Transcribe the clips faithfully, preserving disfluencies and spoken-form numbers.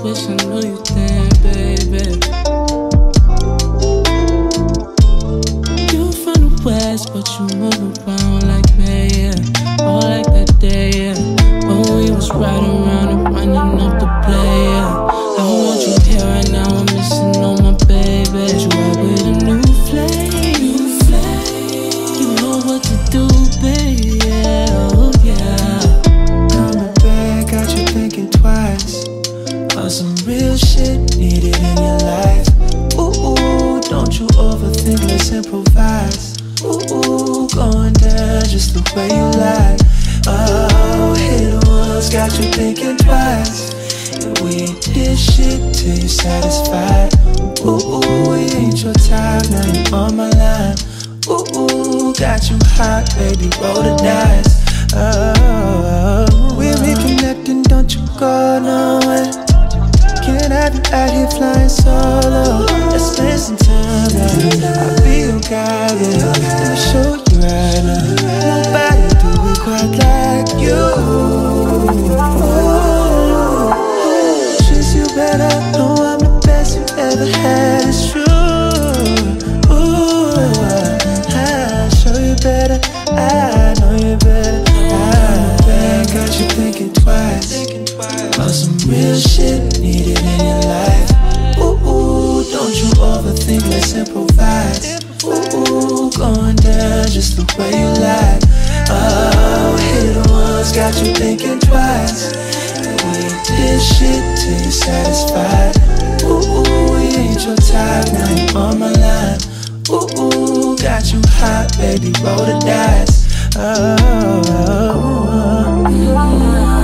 wish I knew you then, baby. You from the west, but you move around like me, yeah. All like that day, yeah. When we was riding around and running up the play, yeah. I want you here right now, I'm missing on my baby. You out with a new flame, new flame. You know what to do, baby, yeah, oh yeah. Coming back, got you thinking twice about some real shit needed in your life. Ooh, ooh, don't you overthink, let's improvise. Ooh, ooh, going down just the way you like. Oh, hit the ones, got you thinking twice. And we ain't did shit till you satisfied. Ooh, ooh, we ain't your type, now you on my line. Ooh, ooh, got you hot, baby, roll the dice. Oh, we reconnecting, don't you go nowhere. Can't have you out here flying solo. Let's spend some time, baby. I'll be your guy, baby. Let me show you right now. Nobody do it quite like you. Ooh, treat you better. Know I'm the best you ever had. It's true. Ooh, I'll show you better. I know you better. I got you thinking twice about some real shit needed in your life. Ooh, ooh, don't you overthink, let's improvise. Ooh, ooh, going down just the way you like. Oh, hit the ones, got you thinking twice. We ain't did shit till you satisfied. Ooh, ooh, we ain't your type, now you on my line. Ooh, ooh, got you hot, baby, roll the dice. Oh, oh, oh, oh.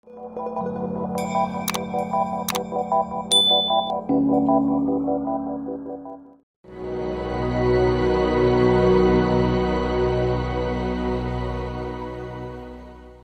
Thank you.